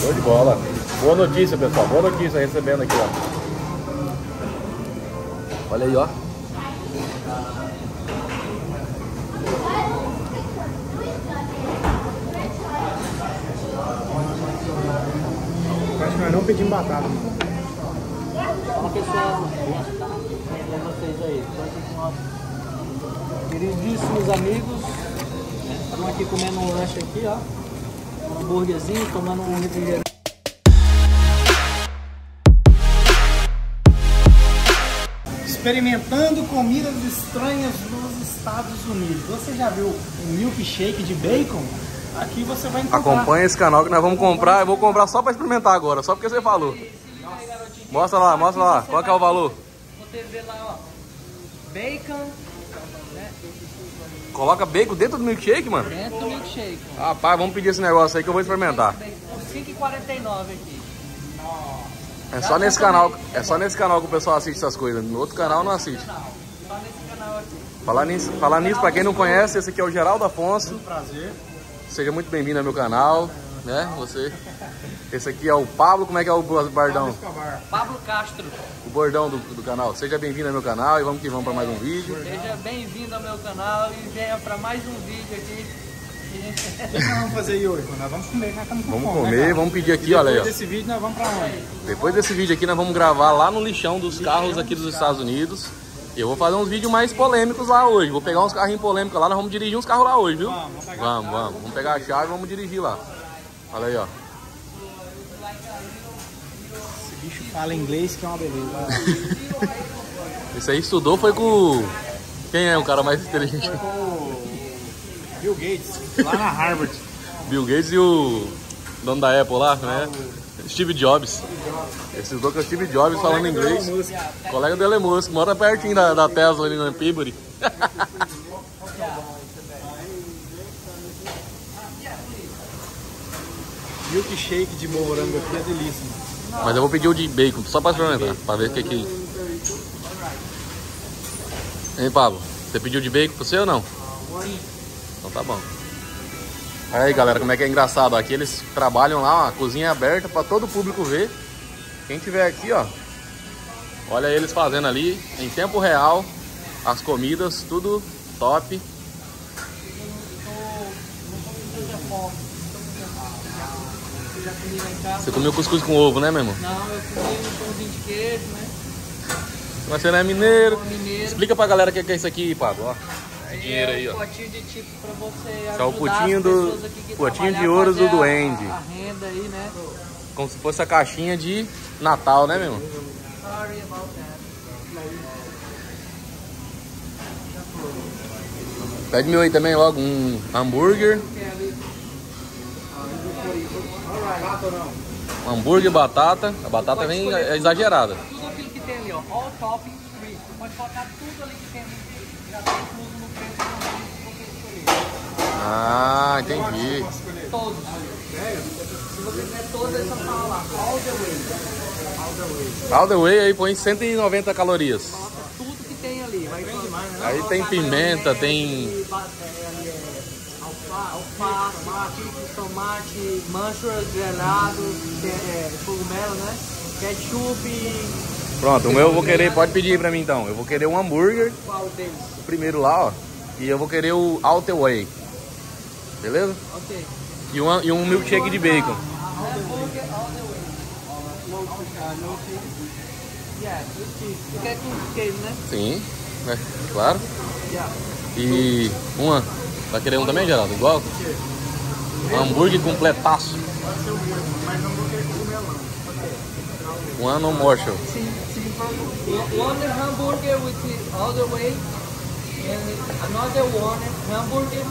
Show de bola. Boa notícia, pessoal. Boa notícia recebendo aqui, ó. Olha aí, ó. Acho que nós não pedimos batata. Fala pessoal, pra vocês aí. Queridíssimos amigos, estamos aqui comendo um lanche aqui, ó. Um hambúrguerzinho, tomando um refrigerante. Experimentando comidas estranhas nos Estados Unidos. Você já viu um milkshake de bacon? Aqui você vai encontrar. Acompanha esse canal que nós vamos comprar. Eu vou comprar só pra experimentar agora, só porque você falou. Mostra lá, mostra lá. Qual que é o valor? Você vê lá, ó. Bacon. Coloca bacon dentro do milkshake, mano? Dentro do milkshake. Rapaz, vamos pedir esse negócio aí que eu vou experimentar. R$5,49 aqui. É só nesse canal, que o pessoal assiste essas coisas. No outro canal não assiste. Só nesse canal aqui. Falar nisso, pra quem não conhece, esse aqui é o Geraldo Afonso. Prazer. Seja muito bem-vindo ao meu canal, né? Esse aqui é o Pablo, como é que é o bordão? Pablo Castro. O bordão do canal. Seja bem-vindo ao meu canal e vamos que vamos para mais um vídeo. Seja bem-vindo ao meu canal e venha para mais um vídeo aqui. O que nós vamos fazer aí hoje? Nós vamos comer, nós estamos com Vamos fome, comer, né, vamos pedir aqui, olha aí, ó. Depois desse vídeo nós vamos pra onde? Depois desse vídeo aqui nós vamos gravar lá no lixão dos carros aqui dos Estados Unidos. E eu vou fazer uns vídeos mais polêmicos lá hoje. Vou pegar uns carrinhos polêmicos lá, nós vamos dirigir uns carros lá hoje, viu? Vamos. Vamos pegar a chave e vamos dirigir lá. Olha aí, ó. Esse bicho fala inglês que é uma beleza. Esse aí estudou foi com... Quem é o cara mais inteligente? Foi com o Bill Gates, lá na Harvard. Bill Gates e o dono da Apple lá, né? Steve Jobs. Esses dois que é o Steve Jobs falando inglês. Colega do Elon Musk, mora pertinho da Tesla ali no Peabody. Milkshake de morango aqui é delícia. Mas eu vou pedir o de bacon, só pra experimentar, pra ver o que que... Hein, Pablo? Você pediu de bacon pra você ou não? Então tá bom. Aí, galera, como é que é engraçado. Aqui eles trabalham lá, a cozinha é aberta pra todo o público ver. Quem tiver aqui, ó, olha eles fazendo ali, em tempo real, as comidas, tudo top. Você comeu cuscuz com ovo, né, meu irmão? Não, eu comi um pãozinho de queijo, né? Mas você não é mineiro. Mineiro. Explica pra galera o que é isso aqui, Pablo, ó. Esse dinheiro aí, ó. É um potinho de tipo pra você ajudar É o potinho as pessoas aqui que potinho de trabalham a ouros do fazer duende. a renda aí, né? Como se fosse a caixinha de Natal, né, meu irmão? Sorry about that. Pede meu aí também logo um hambúrguer. Um hambúrguer, batata. A batata vem exagerada. Tudo aquilo que tem ali, ó. All topping free. Você pode colocar tudo ali que tem ali. Já tá incluso no preço do que você escolher. Ah, entendi. Todos. Se você quiser todos, é só falar lá. All the way. All the way. All the way aí põe 190 calorias. Coloca tudo que tem ali. Vai Aí tem pimenta, tem... alface, tomate, manchas, gelado, cogumelo, né? Ketchup. Pronto, o meu eu vou querer, pode pedir pra mim então. Eu vou querer um hambúrguer, Qual deles? o primeiro lá, ó. E eu vou querer o all the way. Beleza? Ok. E um milkshake de bacon. Hambúrguer all the way. Yeah, você quer com queijo, né? Sim, né? Claro. Yeah. E uma. Vai querer um também, Geraldo? Igual? Um hambúrguer completaço. One no more show. One hamburger with the all the way, and another one hamburger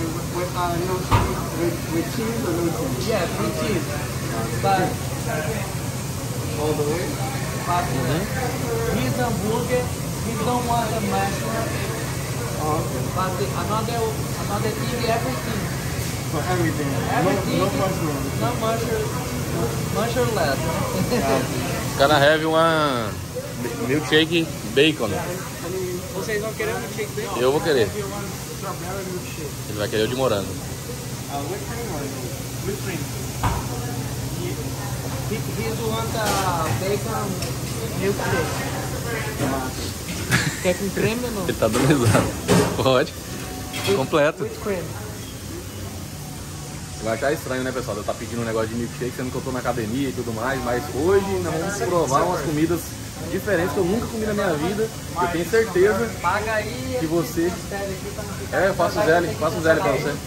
With cheese or no cheese? yeah, with cheese. But All the way? but his hamburger, he don't want the mushroom, Oh, okay. but another thing, everything. For everything. Everything. No mushroom. No mushroom less. Gonna have one milkshake bacon. Vocês vão querer um milkshake bacon? Eu vou querer. If you want strawberry milkshake. Ele vai querer o de morango. Whipped cream or whipped cream? He's want bacon milkshake. Quer com creme ou não? Ele tá dando risada. Pode. Completo. With cream. Vai achar estranho, né, pessoal? Eu tá pedindo um negócio de milkshake, sendo que eu tô na academia e tudo mais, mas hoje nós vamos provar umas comidas diferentes que eu nunca comi na minha vida. Eu tenho certeza Paga aí que você... aqui pra não ficar... É, eu faço zele pra você.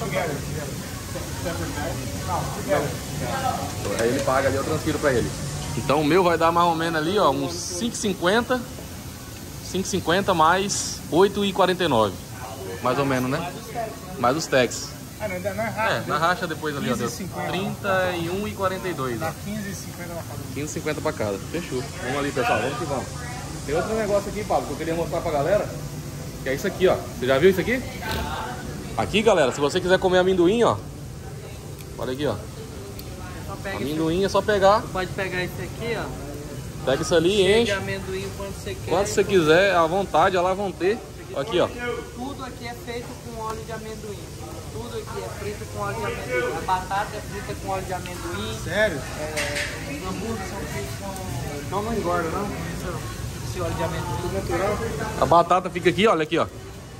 Aí ele paga ali, eu transfiro pra ele. Então o meu vai dar mais ou menos ali, ó, uns 5,50. 5,50 mais 8,49. Mais ou menos, né? Mais os tax. Na racha depois ali, ó, deu 31,42. Dá 15,50 na casa. 15,50 pra cada. Fechou. Vamos ali, pessoal. Vamos que vamos. Tem outro negócio aqui, Pablo, que eu queria mostrar pra galera. Que é isso aqui, ó. Você já viu isso aqui? Aqui, galera, se você quiser comer amendoim, ó. Olha aqui, ó. Amendoim é só pegar. Você pode pegar esse aqui, ó. Pega isso ali e enche. Amendoim quando você quer. Quanto você quiser, à vontade, lá vão ter. Aqui, ó. Tudo aqui é feito com óleo de amendoim. Tudo aqui é frito com óleo de amendoim. A batata é frita com óleo de amendoim. Sério? Os hambúrgueres são feitos com... Então não engorda, não? Esse óleo de amendoim. Tudo natural. A batata fica aqui, olha aqui, ó.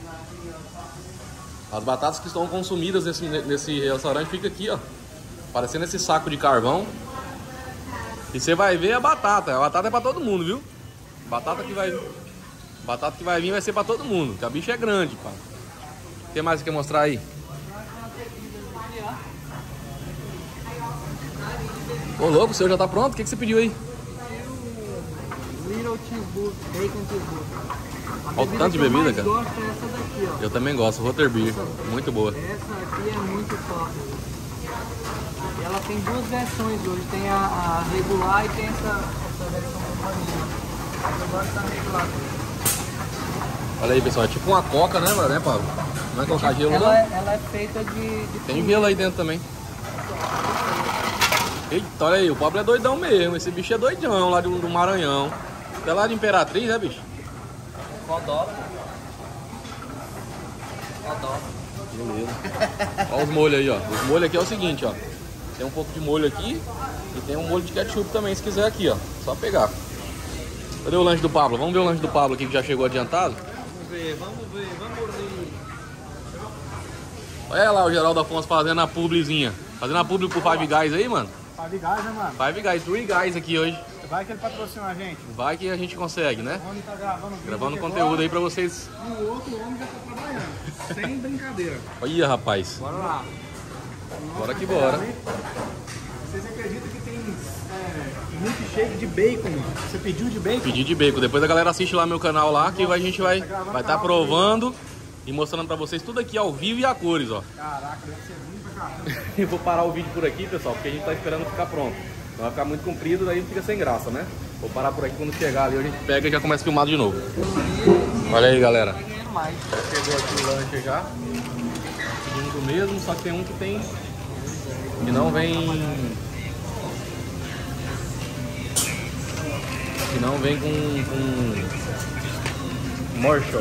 As batatas que estão consumidas nesse restaurante ficam aqui, ó. Parecendo esse saco de carvão. E você vai ver a batata. A batata é pra todo mundo, viu? Batata que vai vir vai ser pra todo mundo. Porque a bicha é grande, pá. O que mais você quer mostrar aí? Ô, louco, o seu já tá pronto? O que você pediu aí? Little cheeseburger, bacon cheeseburger. Olha o tanto de bebida, cara. Eu gosto dessa daqui, ó. Eu também gosto, Rotterbeer. Muito boa. Essa aqui é muito top. E ela tem duas versões hoje. Tem a regular e tem essa versão com vanilla. Eu gosto da regular. Olha aí, pessoal. É tipo uma coca, né, mano? Né, Pablo? Não é colocar gelo, não? Ela é feita de Tem gelo aí dentro também. Eita, olha aí. O Pablo é doidão mesmo. Esse bicho é doidão lá do Maranhão. Até lá de Imperatriz, né, bicho? Codó. Beleza. Olha os molhos aí, ó. Os molhos aqui é o seguinte, ó. Tem um pouco de molho aqui e tem um molho de ketchup também, se quiser aqui, ó. Só pegar. Cadê o lanche do Pablo? Vamos ver o lanche do Pablo aqui que já chegou adiantado? Vamos ver. Olha lá o Geraldo Afonso fazendo a publizinha. Fazendo a publi pro Five Guys aí, mano. Five Guys, né, mano? Five Guys, 3 Guys aqui hoje. Vai que ele patrocina a gente. Vai que a gente consegue, né? O homem tá gravando vídeo Gravando aqui conteúdo agora, aí pra vocês. e o outro homem já tá trabalhando. Sem brincadeira. Olha, rapaz. Bora lá. Bora que bora. Vocês acreditam que tem milkshake de bacon, mano? Você pediu de bacon? Pedi de bacon. Depois a galera assiste lá meu canal lá, que a gente vai estar provando e mostrando pra vocês tudo aqui ao vivo e a cores, ó. Caraca, deve ser ruim pra caramba. Eu vou parar o vídeo por aqui, pessoal, porque a gente tá esperando ficar pronto. Não vai ficar muito comprido, daí fica sem graça, né? Vou parar por aqui, quando chegar ali a gente pega e já começa a filmar de novo. Olha aí, galera. Mais. Chegou aqui o lanche já. Pedimos o mesmo, só que tem um que tem... que não vem... que não vem com Marshall.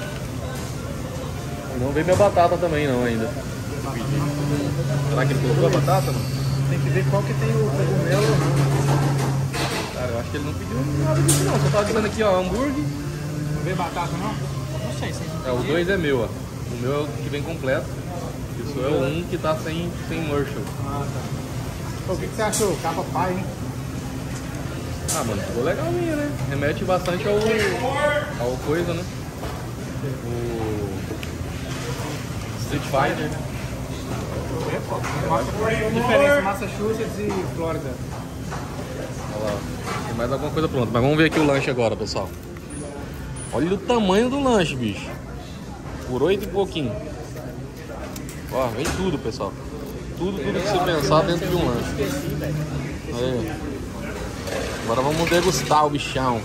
E não vem minha batata também não ainda. Será que ele colocou a batata, mano? Tem que ver qual que tem o cogumelo ou não. Cara, eu acho que ele não pediu nada disso não. Só tava dizendo aqui, ó, hambúrguer. Não vê batata não? Não sei se É, o 2 é meu, ó. O meu é o que vem completo. Isso é o 1 que tá sem Marshall. Ah, tá. Pô, o que você achou? Capa pai, hein? Ah, mano, ficou legalzinho, né? Remete bastante ao coisa, né? O Street Fighter. Diferença Massachusetts e Flórida. Olha lá, tem mais alguma coisa pronta. Mas vamos ver aqui o lanche agora, pessoal. Olha o tamanho do lanche, bicho. Por 8 e pouquinho. Ó, vem tudo, pessoal. Tudo que você pensar dentro de um lanche. Aí. Agora vamos degustar o bichão.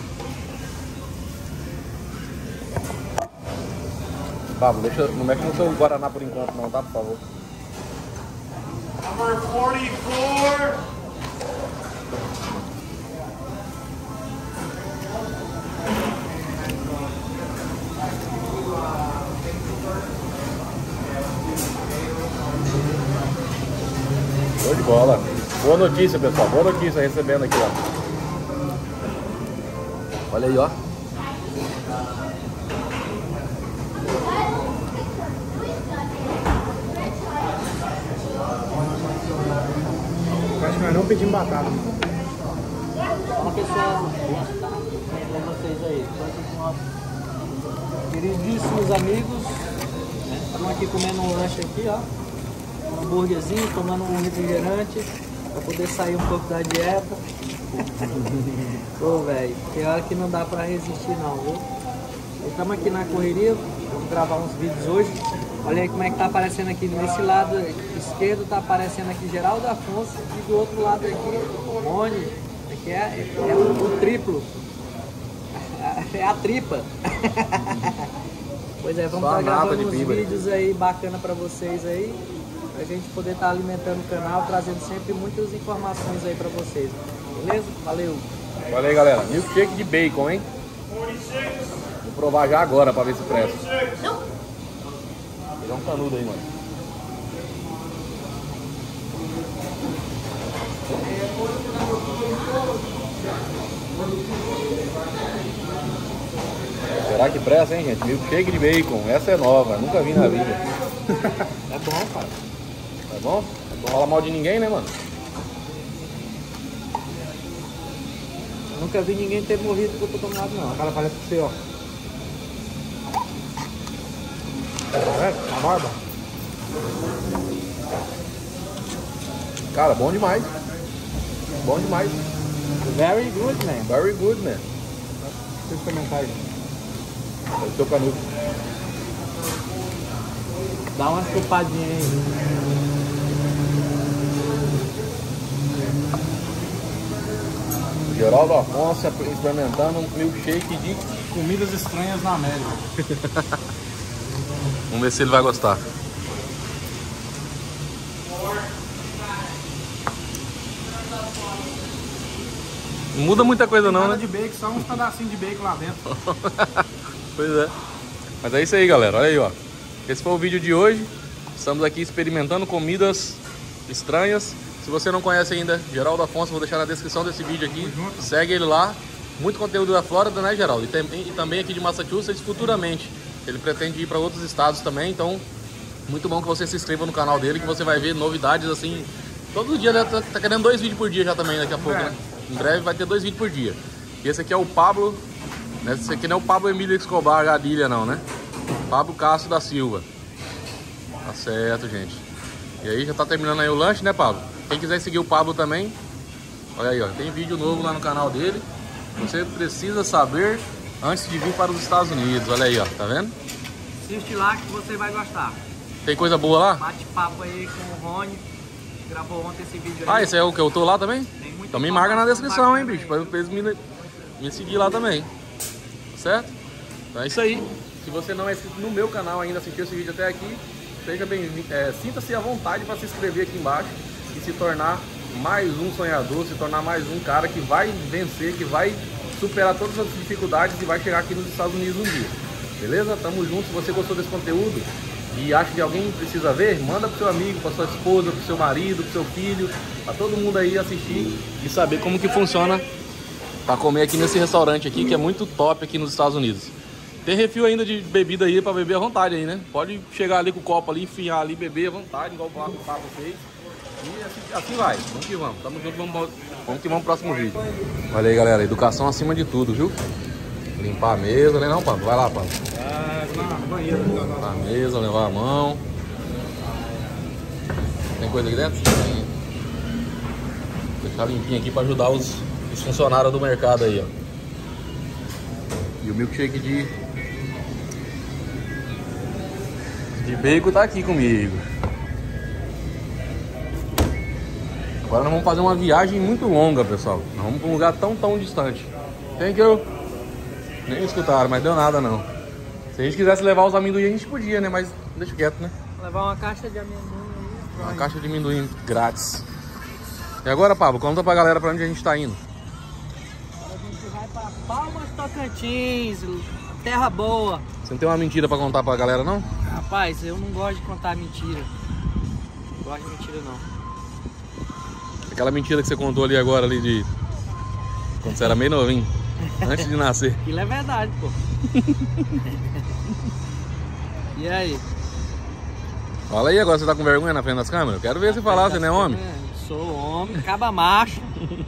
Pablo, não mexe no seu Guaraná por enquanto não, tá? Por favor. Number 44. Show de bola. Boa Boa notícia, pessoal. Boa notícia recebendo aqui, ó. Olha aí, ó. Acho que nós não pedimos batata. Fala pessoal, com vocês aí. Estou aqui com nossos queridíssimos amigos. Estamos aqui comendo um lanche aqui, ó. Um hambúrguerzinho, tomando um refrigerante para poder sair um pouco da dieta. Pô, velho, tem hora que não dá para resistir não, viu? Estamos aqui na correria, vamos gravar uns vídeos hoje. Olha aí como é que tá aparecendo aqui nesse lado esquerdo, tá aparecendo aqui Geraldo Afonso e do outro lado aqui, Rony, aqui é o triplo, é a tripa. Pois é, vamos estar gravando uns vídeos aí bacana para vocês aí, pra gente poder estar alimentando o canal, trazendo sempre muitas informações aí para vocês, beleza? Valeu! Olha aí, galera, milkshake de bacon, hein? Vou provar já agora pra ver se presta. Dá um canudo aí, mano. Será que presta, hein, gente? Milkshake de bacon. Essa é nova, nunca vi na vida. É bom, cara. É bom? Não fala mal de ninguém, né, mano? Nunca vi ninguém ter morrido por ter tomado, não. O cara parece que você, ó. A barba. Cara, bom demais. Bom demais. Very good, man. Very good, man. Deixa eu comentar aí. É o seu canudo. Dá uma chupadinha aí. Geraldo Afonso experimentando um milkshake de Comidas estranhas na América. Vamos ver se ele vai gostar. Não muda muita coisa não, Nada né? de bacon, só uns pedacinhos de bacon lá dentro. Pois é. Mas é isso aí, galera. Olha aí, ó. Esse foi o vídeo de hoje. Estamos aqui experimentando comidas estranhas. Se você não conhece ainda Geraldo Afonso, vou deixar na descrição desse vídeo aqui. Segue ele lá. Muito conteúdo da Flórida, né, Geraldo? E também aqui de Massachusetts futuramente. Ele pretende ir para outros estados também, então muito bom que você se inscreva no canal dele, que você vai ver novidades assim. Todo dia, né? Tá querendo 2 vídeos por dia já também daqui a pouco, né? Em breve vai ter 2 vídeos por dia. E esse aqui é o Pablo, né? Esse aqui não é o Pablo Emílio Escobar Gadilha não, né? Pablo Castro da Silva. Tá certo, gente. E aí já tá terminando aí o lanche, né, Pablo? Quem quiser seguir o Pablo também, olha aí, ó, tem vídeo novo lá no canal dele. Você precisa saber antes de vir para os Estados Unidos. Olha aí, ó, tá vendo? Assiste lá que você vai gostar. Tem coisa boa lá? Bate-papo aí com o Rony. Gravou ontem esse vídeo aí. Ah, esse é o que eu tô lá também? Tem muita Então me marca na descrição, hein, bacana bicho, para eles me seguir lá também. Certo? Então é isso aí. Se você não é inscrito no meu canal ainda, assistiu esse vídeo até aqui, seja bem-vindo. Sinta-se à vontade para se inscrever aqui embaixo e se tornar mais um sonhador, se tornar mais um cara que vai vencer, que vai superar todas as dificuldades e vai chegar aqui nos Estados Unidos um dia. Beleza? Tamo junto. Se você gostou desse conteúdo e acha que alguém precisa ver, manda pro seu amigo, pra sua esposa, pro seu marido, pro seu filho, pra todo mundo aí assistir e saber como que funciona pra comer aqui nesse restaurante aqui, que é muito top aqui nos Estados Unidos. Tem refil ainda de bebida aí pra beber à vontade aí, né? Pode chegar ali com o copo ali, enfiar ali, beber à vontade, igual o Pablo fez. E assim vai, vamos que vamos, tamo junto, vamos que vamos pro próximo vídeo. Olha aí, galera, educação acima de tudo, viu? Limpar a mesa, né não, Pablo? Vai lá, Pablo. Na banheira. Limpar a mesa, levar a mão. Tem coisa aqui dentro? Tem. Deixar limpinho aqui pra ajudar os funcionários do mercado aí, ó. E o milkshake de bacon tá aqui comigo. Agora nós vamos fazer uma viagem muito longa, pessoal. Nós vamos para um lugar tão distante. Thank you. Nem escutaram, mas deu nada não. Se a gente quisesse levar os amendoim, a gente podia, né? Mas deixa quieto, né? Levar uma caixa de amendoim aí. Uma caixa de amendoim grátis. E agora, Pablo, conta pra galera pra onde a gente tá indo. Agora a gente vai pra Palmas Tocantins, terra boa. Você não tem uma mentira pra contar pra galera, não? Rapaz, eu não gosto de contar mentira. Não gosto de mentira, não. Aquela mentira que você contou ali agora, ali de... Quando você era meio novinho, antes de nascer. Aquilo é verdade, pô. E aí? Fala aí, agora você tá com vergonha na frente das câmeras? Eu quero ver você falar, você não é homem? Sou homem, caba macho.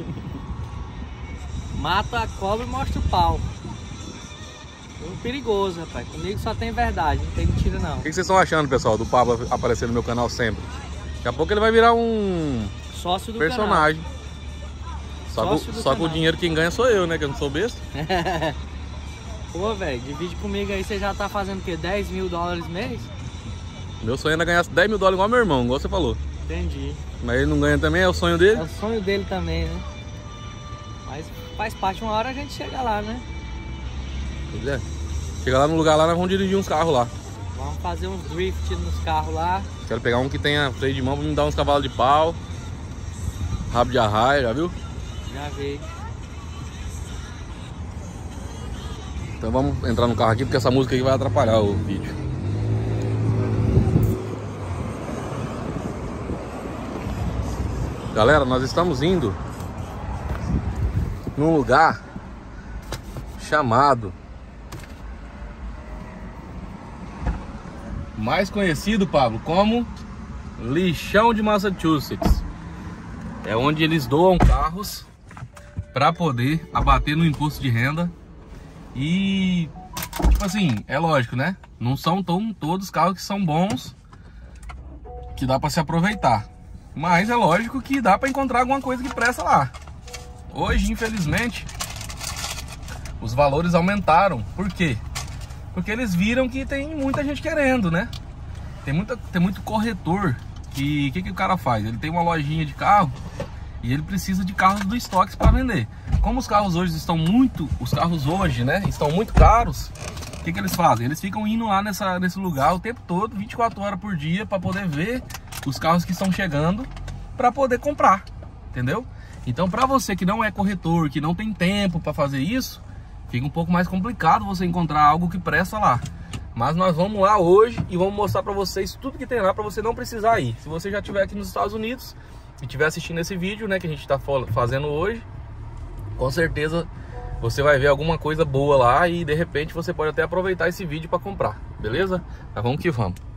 Mata a cobra e mostra o pau. Perigoso, rapaz. Comigo só tem verdade, não tem mentira não. O que vocês estão achando, pessoal, do Pablo aparecer no meu canal sempre? Daqui a pouco ele vai virar um sócio do personagem. Só que o dinheiro quem ganha sou eu, né? Que eu não sou besta. Pô, velho, divide comigo aí, você já tá fazendo o quê? 10 mil dólares mês? Meu sonho era ganhar 10 mil dólares igual meu irmão, igual você falou. Entendi. Mas ele não ganha também, é o sonho dele? É o sonho dele também, né? Mas faz parte, uma hora a gente chega lá, né? Pois é. Chega lá no lugar lá, nós vamos dirigir uns carros lá. Vamos fazer uns drift nos carros lá. Quero pegar um que tenha freio de mão pra me dar uns cavalos de pau. Rabo de arraia, já viu? Já vi. Então vamos entrar no carro aqui, porque essa música aqui vai atrapalhar o vídeo. Galera, nós estamos indo num lugar chamado, mais conhecido, Pablo, como Lixão de Massachusetts. É onde eles doam carros para poder abater no imposto de renda. E, tipo assim, é lógico, né? Não são todos carros que são bons, que dá para se aproveitar. Mas é lógico que dá para encontrar alguma coisa que presta lá. Hoje, infelizmente, os valores aumentaram. Por quê? Porque eles viram que tem muita gente querendo, né? Tem muito corretor que o cara faz? Ele tem uma lojinha de carro e ele precisa de carros do estoque para vender. Como os carros hoje estão muito caros, o que eles fazem? Eles ficam indo lá nesse lugar o tempo todo, 24 horas por dia, para poder ver os carros que estão chegando, para poder comprar, entendeu? Então, para você que não é corretor, que não tem tempo para fazer isso, fica um pouco mais complicado você encontrar algo que presta lá. Mas nós vamos lá hoje e vamos mostrar para vocês tudo que tem lá, para você não precisar ir. Se você já estiver aqui nos Estados Unidos e estiver assistindo esse vídeo, né, que a gente está fazendo hoje, com certeza você vai ver alguma coisa boa lá e de repente você pode até aproveitar esse vídeo para comprar, beleza? Mas vamos que vamos.